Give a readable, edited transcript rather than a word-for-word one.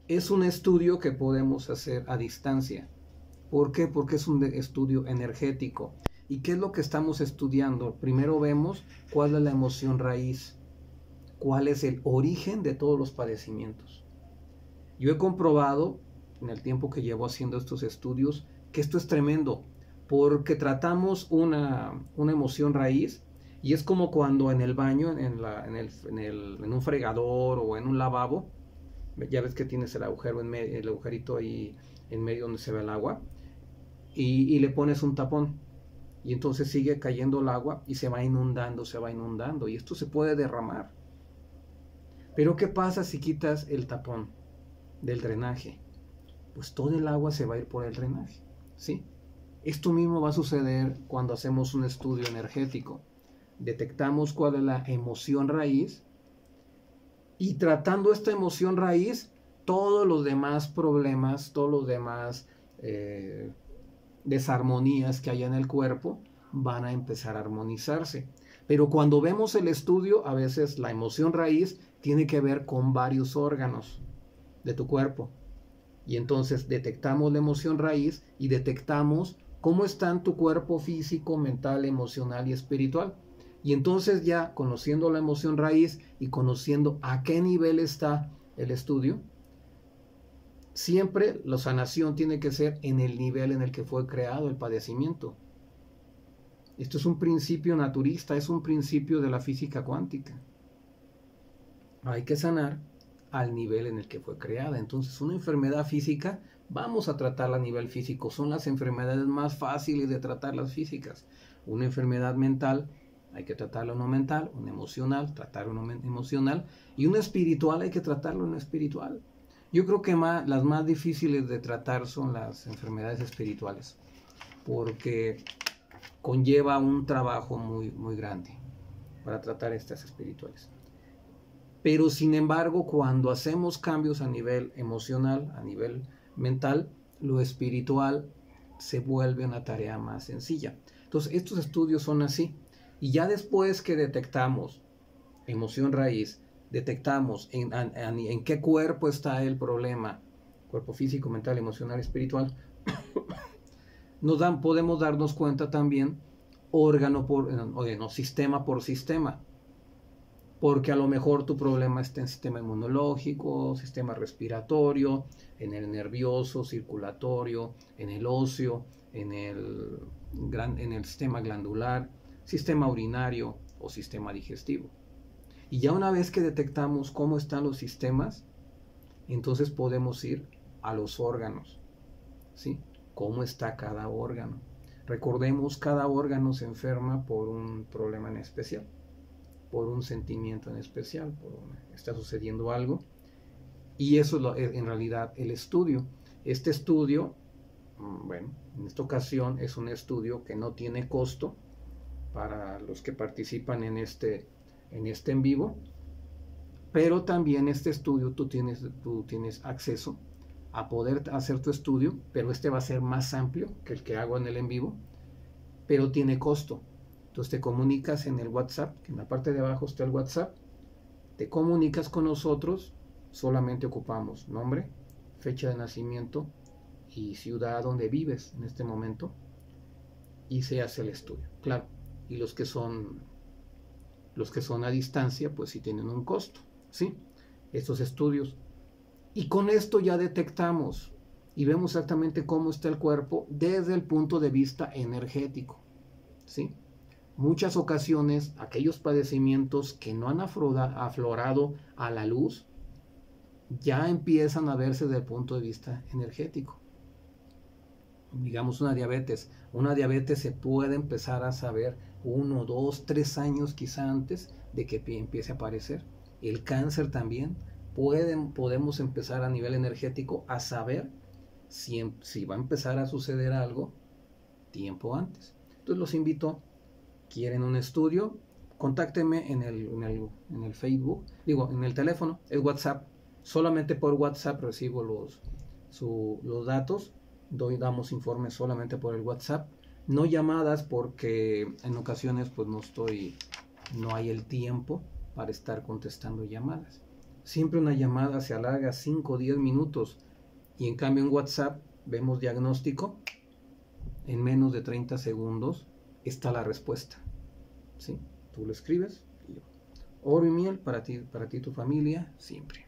Es un estudio que podemos hacer a distancia. ¿Por qué? Porque es un estudio energético. ¿Y qué es lo que estamos estudiando? Primero vemos cuál es la emoción raíz, cuál es el origen de todos los padecimientos. Yo he comprobado, en el tiempo que llevo haciendo estos estudios, que esto es tremendo, porque tratamos una emoción raíz y es como cuando en el baño, en un fregador o en un lavabo, ya ves que tienes el agujero el agujerito ahí en medio donde se ve el agua, y le pones un tapón. Y entonces sigue cayendo el agua y se va inundando, y esto se puede derramar. Pero ¿qué pasa si quitas el tapón del drenaje? Pues todo el agua se va a ir por el drenaje, ¿sí? Esto mismo va a suceder cuando hacemos un estudio energético. Detectamos cuál es la emoción raíz y tratando esta emoción raíz, todos los demás problemas, todos los demás desarmonías que hay en el cuerpo van a empezar a armonizarse. Pero cuando vemos el estudio, a veces la emoción raíz tiene que ver con varios órganos de tu cuerpo. Y entonces detectamos la emoción raíz y detectamos cómo está tu cuerpo físico, mental, emocional y espiritual. Y entonces ya conociendo la emoción raíz y conociendo a qué nivel está el estudio, siempre la sanación tiene que ser en el nivel en el que fue creado el padecimiento. Esto es un principio naturista, es un principio de la física cuántica. Hay que sanar al nivel en el que fue creada. Entonces, una enfermedad física, vamos a tratarla a nivel físico. Son las enfermedades más fáciles de tratar, las físicas. Una enfermedad mental, hay que tratarla en lo mental. Una emocional, tratar una emocional. Y una espiritual, hay que tratarlo en lo espiritual. Yo creo que las más difíciles de tratar son las enfermedades espirituales, porque conlleva un trabajo muy, muy grande para tratar estas espirituales. Pero sin embargo, cuando hacemos cambios a nivel emocional, a nivel mental, lo espiritual se vuelve una tarea más sencilla. Entonces, estos estudios son así. Y ya después que detectamos emoción raíz, detectamos en qué cuerpo está el problema, cuerpo físico, mental, emocional, espiritual, podemos darnos cuenta también órgano por, sistema por sistema, porque a lo mejor tu problema está en sistema inmunológico, sistema respiratorio, en el nervioso, circulatorio, en el óseo, en el sistema glandular, sistema urinario o sistema digestivo. Y ya una vez que detectamos cómo están los sistemas, entonces podemos ir a los órganos, ¿sí? ¿Cómo está cada órgano? Recordemos, cada órgano se enferma por un problema en especial, por un sentimiento en especial, está sucediendo algo, y eso es en realidad el estudio. Este estudio, bueno, en esta ocasión es un estudio que no tiene costo para los que participan en este en vivo, pero también este estudio tú tienes acceso a poder hacer tu estudio, pero este va a ser más amplio que el que hago en el en vivo, pero tiene costo. Entonces te comunicas en el WhatsApp, que en la parte de abajo está el WhatsApp, te comunicas con nosotros, solamente ocupamos nombre, fecha de nacimiento y ciudad donde vives en este momento, y se hace el estudio. Claro, y los que son a distancia, pues sí tienen un costo, ¿sí? Estos estudios. Y con esto ya detectamos y vemos exactamente cómo está el cuerpo desde el punto de vista energético, ¿sí? Muchas ocasiones aquellos padecimientos que no han aflorado a la luz ya empiezan a verse desde el punto de vista energético. Digamos una diabetes se puede empezar a saber 1, 2, 3 años quizá antes de que empiece a aparecer. El cáncer también podemos empezar a nivel energético a saber si va a empezar a suceder algo tiempo antes. Entonces los invito, quieren un estudio, contáctenme en el Facebook, en el teléfono, el WhatsApp. Solamente por WhatsApp recibo los datos, damos informes solamente por el WhatsApp, no llamadas, porque en ocasiones pues no hay el tiempo para estar contestando llamadas. Siempre una llamada se alarga 5 o 10 minutos y en cambio en WhatsApp vemos diagnóstico, en menos de 30 segundos está la respuesta. ¿Sí? Tú lo escribes y yo. Oro y miel para ti y tu familia siempre.